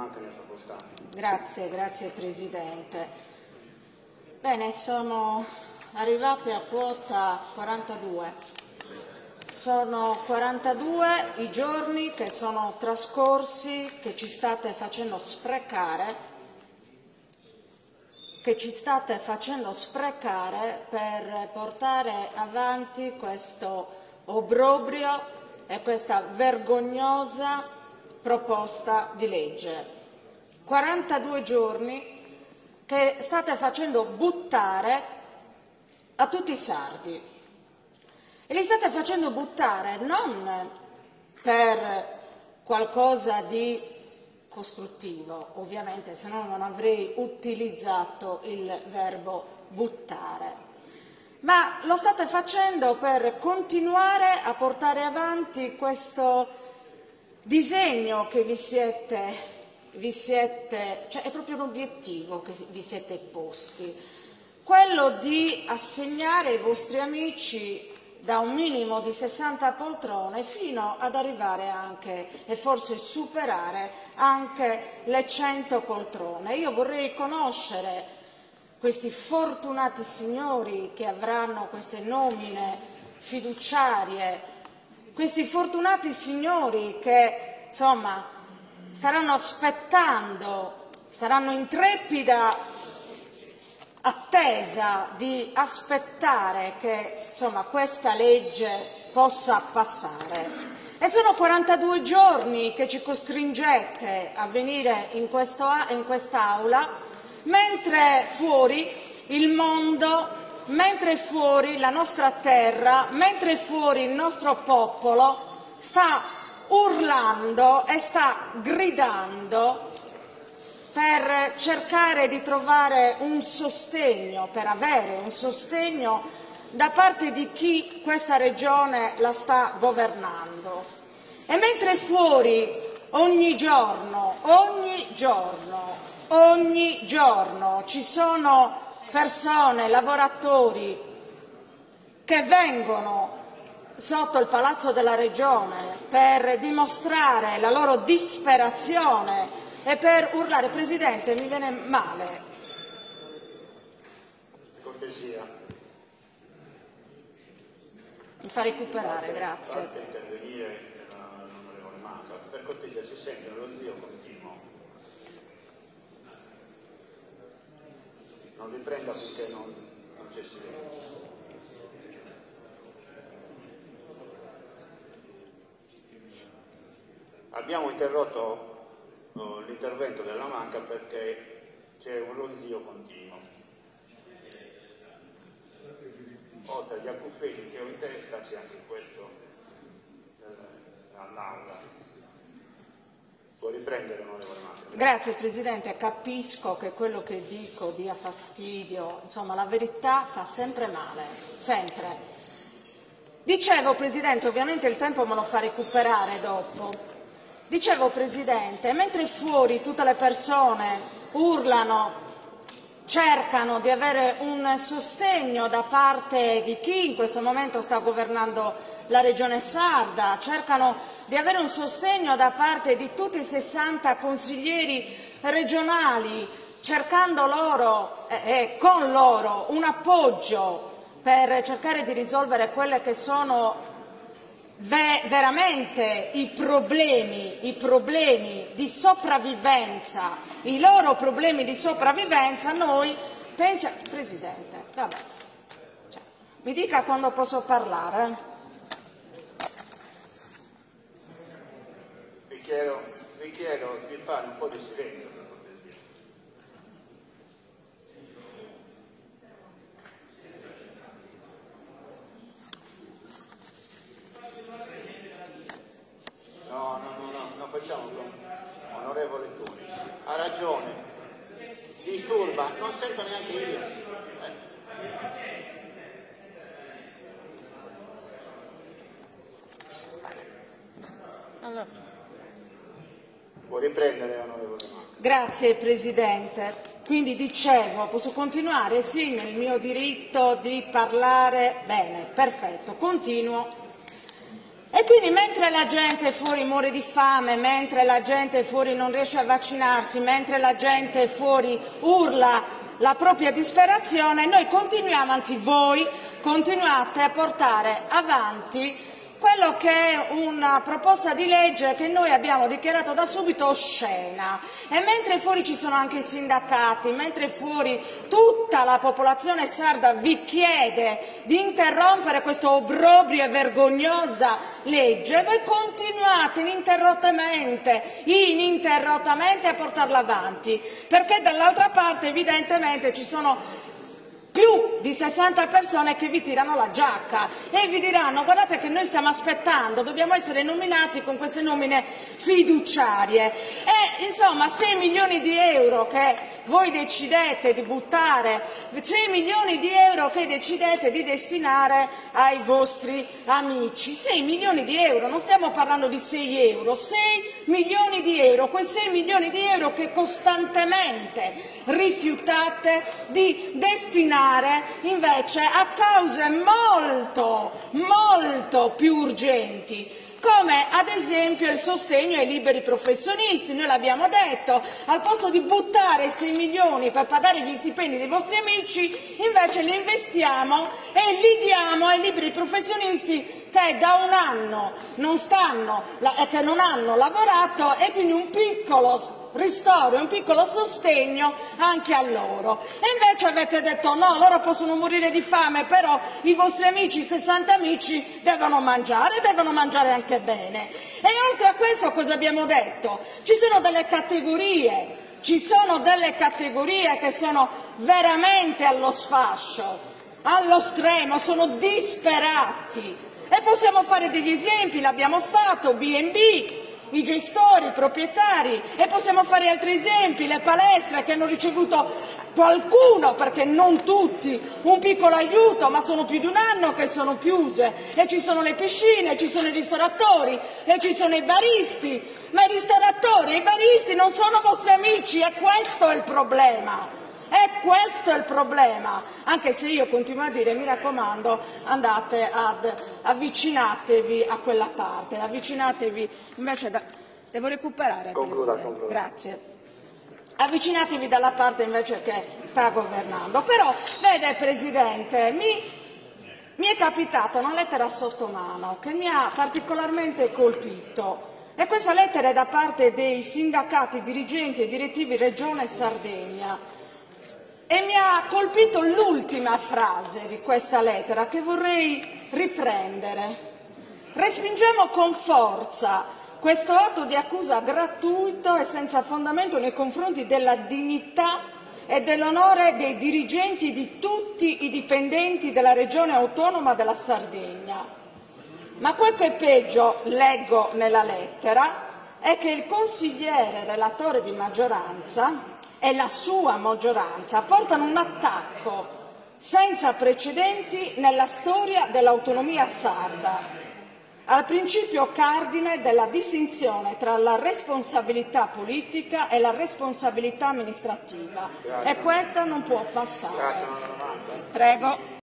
Manca ne ha facoltà. Grazie Presidente. Bene, sono arrivati a quota 42. Sono 42 i giorni che sono trascorsi, che ci state facendo sprecare per portare avanti questo obbrobrio e questa vergognosa proposta di legge. 42 giorni che state facendo buttare a tutti i sardi. E li state facendo buttare non per qualcosa di costruttivo, ovviamente, se no non avrei utilizzato il verbo buttare, ma lo state facendo per continuare a portare avanti questo disegno che cioè è proprio un obiettivo che vi siete posti, quello di assegnare ai vostri amici da un minimo di 60 poltrone fino ad arrivare anche e forse superare anche le 100 poltrone. Io vorrei conoscere questi fortunati signori che avranno queste nomine fiduciarie, questi fortunati signori che insomma staranno aspettando, saranno in trepida attesa di aspettare che insomma questa legge possa passare. E sono 42 giorni che ci costringete a venire in quest'Aula, mentre fuori il mondo, mentre fuori la nostra terra, mentre fuori il nostro popolo sta urlando e sta gridando per cercare di trovare un sostegno, per avere un sostegno da parte di chi questa regione la sta governando. E mentre fuori ogni giorno ci sono persone, lavoratori che vengono sotto il Palazzo della Regione per dimostrare la loro disperazione e per urlare, Presidente, mi viene male. Cortesia. Mi fa recuperare, grazie. Fate intervenire l'onorevole Manca. Per cortesia, si sente lo zio continuo. Non riprenda finché non c'è silenzio. Abbiamo interrotto l'intervento della Manca perché c'è un ronzio continuo. Oltre agli accuffeni che ho in testa c'è anche questo all'Aula. Può riprendere, onorevole Manca. Grazie Presidente, capisco che quello che dico dia fastidio, insomma la verità fa sempre male, sempre. Dicevo Presidente, ovviamente il tempo me lo fa recuperare dopo. Dicevo Presidente, mentre fuori tutte le persone urlano, cercano di avere un sostegno da parte di chi in questo momento sta governando la Regione Sarda, cercano di avere un sostegno da parte di tutti i 60 consiglieri regionali, cercando loro e con loro un appoggio per cercare di risolvere quelle che sono veramente i problemi di sopravvivenza, i loro problemi di sopravvivenza, noi pensiamo... Presidente, vabbè, cioè, mi dica quando posso parlare. Vi chiedo di fare un po' di silenzio. Non facciamo così. Onorevole Tuni, ha ragione, disturba, non sento neanche io. Allora. Può riprendere, onorevole Manca. Grazie Presidente. Quindi dicevo, posso continuare? Sì, nel mio diritto di parlare? Bene, perfetto, continuo. E quindi mentre la gente fuori muore di fame, mentre la gente fuori non riesce a vaccinarsi, mentre la gente fuori urla la propria disperazione, noi continuiamo, anzi voi continuate a portare avanti quello che è una proposta di legge che noi abbiamo dichiarato da subito oscena. E mentre fuori ci sono anche i sindacati, mentre fuori tutta la popolazione sarda vi chiede di interrompere questo obbrobrio e vergognosa legge, voi continuate ininterrottamente a portarla avanti, perché dall'altra parte evidentemente ci sono più di 60 persone che vi tirano la giacca e vi diranno: guardate che noi stiamo aspettando, dobbiamo essere nominati con queste nomine fiduciarie. E insomma 6 milioni di euro che voi decidete di buttare, 6 milioni di euro che decidete di destinare ai vostri amici, 6 milioni di euro, non stiamo parlando di 6 euro, 6 milioni di euro, quei 6 milioni di euro che costantemente rifiutate di destinare invece a cause molto, molto più urgenti, come ad esempio il sostegno ai liberi professionisti. Noi l'abbiamo detto, al posto di buttare 6 milioni per pagare gli stipendi dei vostri amici, invece li investiamo e li diamo ai liberi professionisti che da un anno che non hanno lavorato, e quindi un piccolo ristoro, un piccolo sostegno anche a loro. E invece avete detto no, loro possono morire di fame, però i vostri amici, 60 amici, devono mangiare anche bene. E oltre a questo cosa abbiamo detto? Ci sono delle categorie che sono veramente allo sfascio, allo stremo, sono disperati. E possiamo fare degli esempi, l'abbiamo fatto, B&B, i gestori, i proprietari, e possiamo fare altri esempi, le palestre che hanno ricevuto qualcuno, perché non tutti, un piccolo aiuto, ma sono più di un anno che sono chiuse, e ci sono le piscine, ci sono i ristoratori e ci sono i baristi, ma i ristoratori e i baristi non sono vostri amici, e questo è il problema. E questo è il problema, anche se io continuo a dire, mi raccomando, avvicinatevi a quella parte, avvicinatevi invece devo recuperare, Presidente. Grazie. Avvicinatevi dalla parte invece che sta governando. Però, vede Presidente, mi è capitata una lettera sotto mano che mi ha particolarmente colpito, e questa lettera è da parte dei sindacati dirigenti e direttivi Regione Sardegna. E mi ha colpito l'ultima frase di questa lettera che vorrei riprendere. Respingiamo con forza questo atto di accusa gratuito e senza fondamento nei confronti della dignità e dell'onore dei dirigenti di tutti i dipendenti della Regione Autonoma della Sardegna. Ma quel che è peggio, leggo nella lettera, è che il consigliere relatore di maggioranza e la sua maggioranza portano un attacco senza precedenti nella storia dell'autonomia sarda al principio cardine della distinzione tra la responsabilità politica e la responsabilità amministrativa. E questa non può passare. Prego.